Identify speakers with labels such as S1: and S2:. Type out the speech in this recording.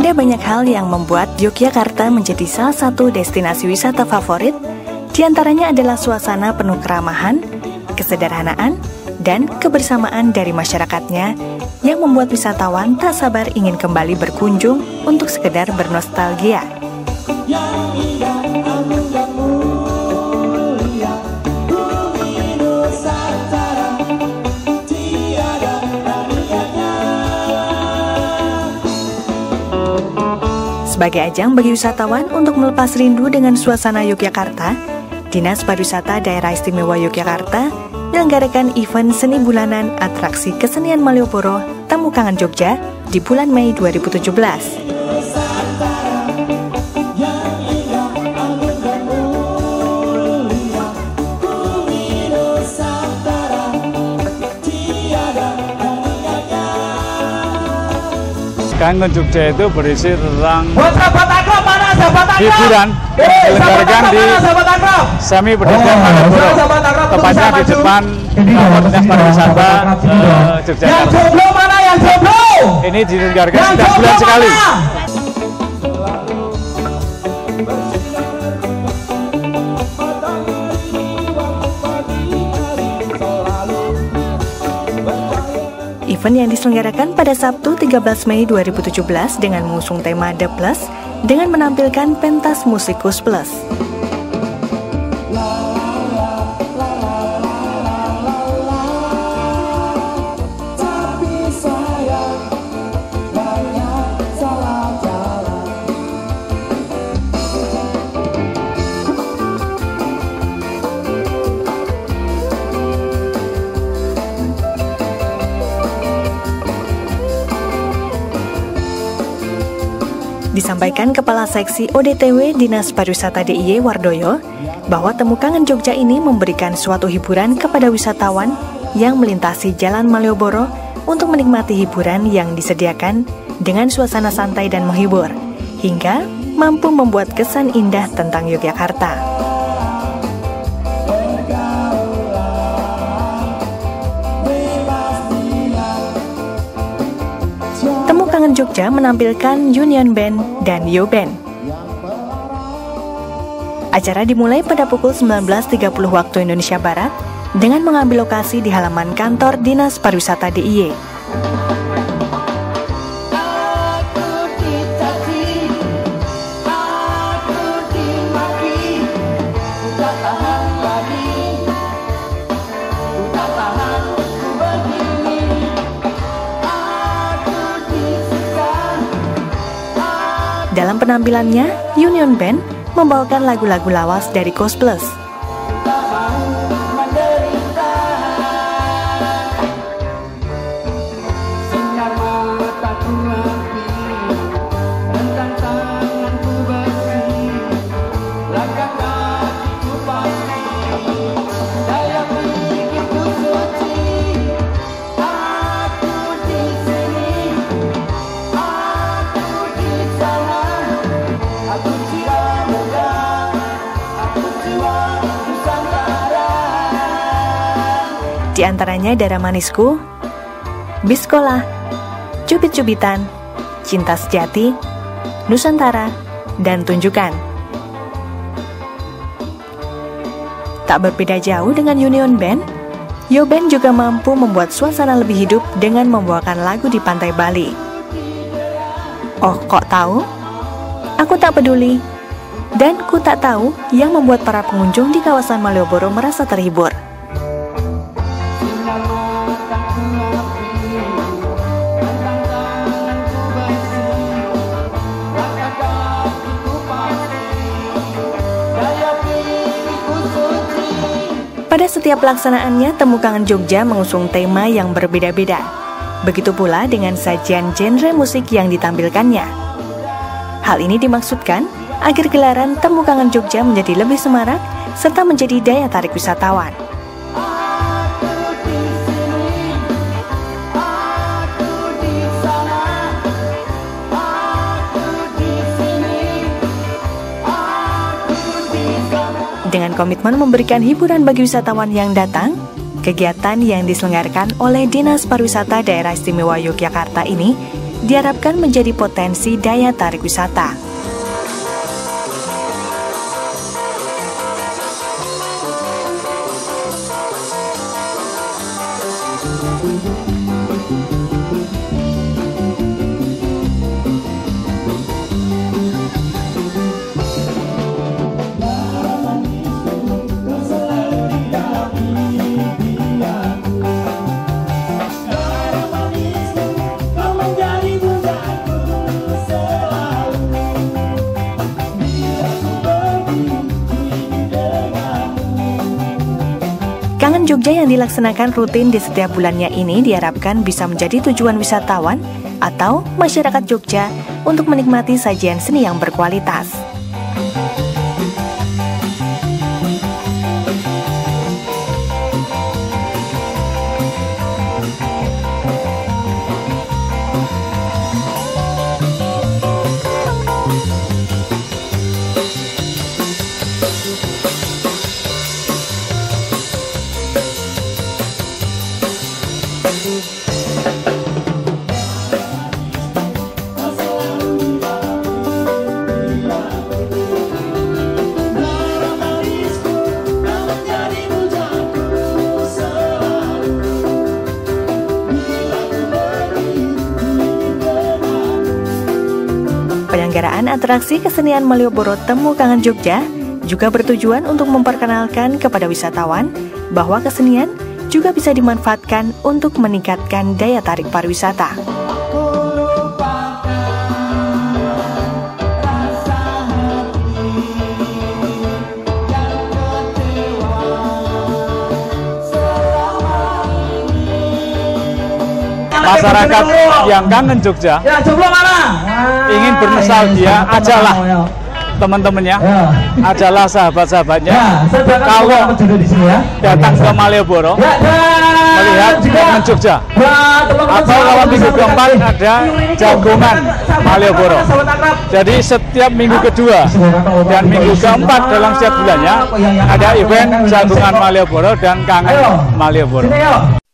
S1: Ada banyak hal yang membuat Yogyakarta menjadi salah satu destinasi wisata favorit. Di antaranya adalah suasana penuh keramahan, kesederhanaan, dan kebersamaan dari masyarakatnya yang membuat wisatawan tak sabar ingin kembali berkunjung untuk sekedar bernostalgia. Sebagai ajang bagi wisatawan untuk melepas rindu dengan suasana Yogyakarta, Dinas Pariwisata Daerah Istimewa Yogyakarta menyelenggarakan event seni bulanan atraksi kesenian Malioboro Temu Kangen Jogja di bulan Mei 2017.
S2: Kangen Jogja itu berisi tentang hiburan yang diselenggarakan di Semi Pedestrian Malioboro, tepatnya di depan kantor Dinas Pariwisata Yogyakarta. Ini diselenggarakan setiap bulan sekali.
S1: Event yang diselenggarakan pada Sabtu 13 Mei 2017 dengan mengusung tema The Plus dengan menampilkan pentas musikus plus. Disampaikan Kepala Seksi ODTW Dinas Pariwisata DIY Wardoyo bahwa Temu Kangen Jogja ini memberikan suatu hiburan kepada wisatawan yang melintasi Jalan Malioboro untuk menikmati hiburan yang disediakan dengan suasana santai dan menghibur, hingga mampu membuat kesan indah tentang Yogyakarta. Temu Kangen Jogja menampilkan Union Band dan Yo Band. Acara dimulai pada pukul 19.30 waktu Indonesia Barat dengan mengambil lokasi di halaman kantor Dinas Pariwisata DIY. Dalam penampilannya, Union Band membawakan lagu-lagu lawas dari Coast Plus. Di antaranya Dara Manisku, Biskola, Cubit-Cubitan, Cinta Sejati, Nusantara, dan Tunjukkan. Tak berbeda jauh dengan Union Band, Yo Band juga mampu membuat suasana lebih hidup dengan membawakan lagu di pantai Bali. Oh, kok tahu? Aku tak peduli. Dan ku tak tahu yang membuat para pengunjung di kawasan Malioboro merasa terhibur. Pada setiap pelaksanaannya, Temu Kangen Jogja mengusung tema yang berbeda-beda. Begitu pula dengan sajian genre musik yang ditampilkannya. Hal ini dimaksudkan agar gelaran Temu Kangen Jogja menjadi lebih semarak serta menjadi daya tarik wisatawan. Dengan komitmen memberikan hiburan bagi wisatawan yang datang, kegiatan yang diselenggarakan oleh Dinas Pariwisata Daerah Istimewa Yogyakarta ini diharapkan menjadi potensi daya tarik wisata. Kangen Jogja yang dilaksanakan rutin di setiap bulannya ini diharapkan bisa menjadi tujuan wisatawan atau masyarakat Jogja untuk menikmati sajian seni yang berkualitas. Penyelenggaraan atraksi kesenian Malioboro Temu Kangen Jogja juga bertujuan untuk memperkenalkan kepada wisatawan bahwa kesenian juga bisa dimanfaatkan untuk meningkatkan daya tarik pariwisata.
S2: Masyarakat yang kangen Jogja ingin bernostalgia, ajalah teman-temannya, ajalah sahabat-sahabatnya kalau datang ke Malioboro melihat kangen Jogja, atau kalau minggu keempat ada jagongan Malioboro. Jadi setiap minggu kedua dan minggu keempat dalam setiap bulannya ada event jagongan Malioboro dan kangen Malioboro.